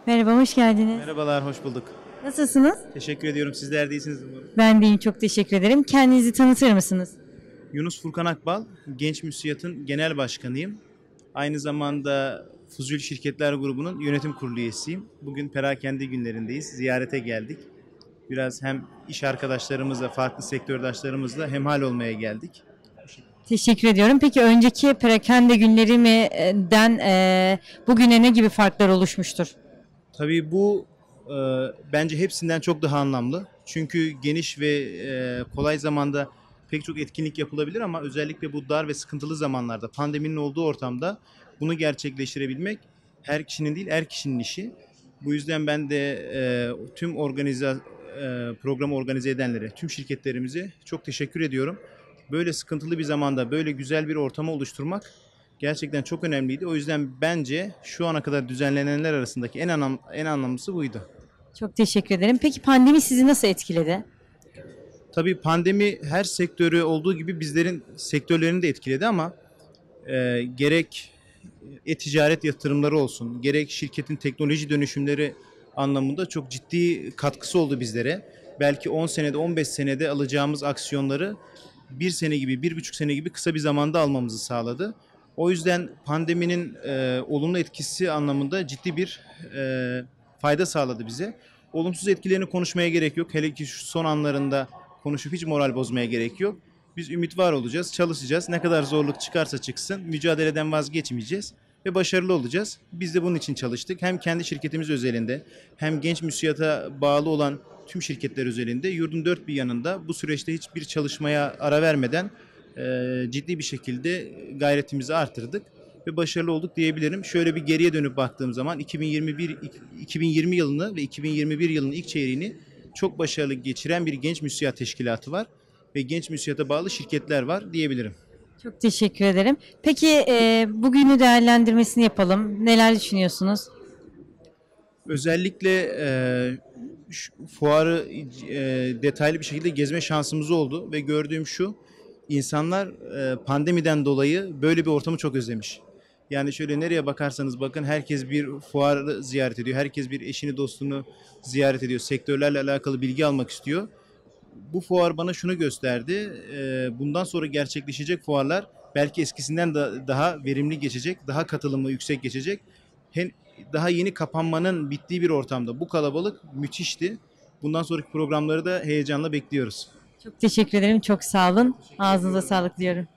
Merhaba, hoş geldiniz. Merhabalar, hoş bulduk. Nasılsınız? Teşekkür ediyorum. Sizler de iyisiniz umarım. Ben de iyiyim, çok teşekkür ederim. Kendinizi tanıtır mısınız? Yunus Furkan Akbal, Genç Müsiyat'ın genel başkanıyım. Aynı zamanda Fuzul Şirketler Grubu'nun yönetim kurulu üyesiyim. Bugün perakende günlerindeyiz. Ziyarete geldik. Biraz hem iş arkadaşlarımızla, farklı sektördaşlarımızla hemhal olmaya geldik. Teşekkür ediyorum. Peki önceki perakende günleri mi den bugüne ne gibi farklar oluşmuştur? Tabii bu bence hepsinden çok daha anlamlı. Çünkü geniş ve kolay zamanda pek çok etkinlik yapılabilir ama özellikle bu dar ve sıkıntılı zamanlarda, pandeminin olduğu ortamda bunu gerçekleştirebilmek her kişinin değil, her kişinin işi. Bu yüzden ben de tüm programı organize edenlere, tüm şirketlerimize çok teşekkür ediyorum. Böyle sıkıntılı bir zamanda böyle güzel bir ortamı oluşturmak gerçekten çok önemliydi. O yüzden bence şu ana kadar düzenlenenler arasındaki en anlamlısı buydu. Çok teşekkür ederim. Peki pandemi sizi nasıl etkiledi? Tabii pandemi her sektörü olduğu gibi bizlerin sektörlerini de etkiledi ama gerek e-ticaret yatırımları olsun, gerek şirketin teknoloji dönüşümleri anlamında çok ciddi katkısı oldu bizlere. Belki 10 senede, 15 senede alacağımız aksiyonları bir sene gibi, 1,5 sene gibi kısa bir zamanda almamızı sağladı. O yüzden pandeminin olumlu etkisi anlamında ciddi bir fayda sağladı bize. Olumsuz etkilerini konuşmaya gerek yok. Hele ki şu son anlarında konuşup hiç moral bozmaya gerek yok. Biz ümit var olacağız, çalışacağız. Ne kadar zorluk çıkarsa çıksın, mücadeleden vazgeçmeyeceğiz ve başarılı olacağız. Biz de bunun için çalıştık. Hem kendi şirketimiz özelinde hem genç müsiyata bağlı olan tüm şirketler özelinde yurdun dört bir yanında bu süreçte hiçbir çalışmaya ara vermeden ciddi bir şekilde gayretimizi artırdık ve başarılı olduk diyebilirim. Şöyle bir geriye dönüp baktığım zaman 2020 yılını ve 2021 yılının ilk çeyreğini çok başarılı geçiren bir genç müsiyat teşkilatı var ve genç müsiyata bağlı şirketler var diyebilirim. Çok teşekkür ederim. Peki bugünü değerlendirmesini yapalım. Neler düşünüyorsunuz? Özellikle fuarı detaylı bir şekilde gezme şansımız oldu ve gördüğüm şu, insanlar pandemiden dolayı böyle bir ortamı çok özlemiş. Yani şöyle nereye bakarsanız bakın herkes bir fuarı ziyaret ediyor, herkes bir eşini dostunu ziyaret ediyor, sektörlerle alakalı bilgi almak istiyor. Bu fuar bana şunu gösterdi, bundan sonra gerçekleşecek fuarlar belki eskisinden daha verimli geçecek, daha katılımı yüksek geçecek. Daha yeni kapanmanın bittiği bir ortamda bu kalabalık müthişti. Bundan sonraki programları da heyecanla bekliyoruz. Çok teşekkür ederim. Çok sağ olun. Ağzınıza sağlık diyorum.